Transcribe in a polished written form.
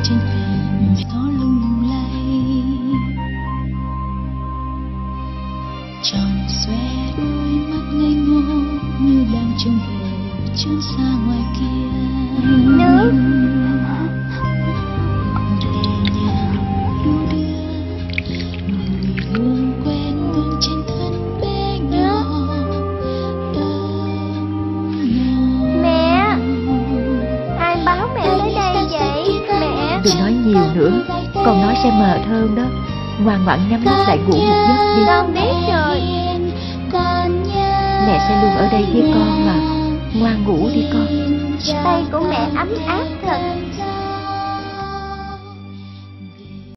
trên thềm gió lung lay. Tròn xoe đôi mắt ngây ngô như đang trông đợi chốn xa ngoài kia. Nước. Nhẹ nhàng đu đưa mùi hương quen vương trên thân bé nhỏ. Mẹ, ai báo mẹ tới đây vậy? Mẹ. Đừng nói nhiều nữa, con nói sẽ mệt hơn đó. Ngoan ngoãn nhắm mắt lại ngủ một giấc đi. Con biết rồi. Mẹ sẽ luôn ở đây với con mà. Ngoan ngủ đi con. Tay của mẹ ấm áp thật.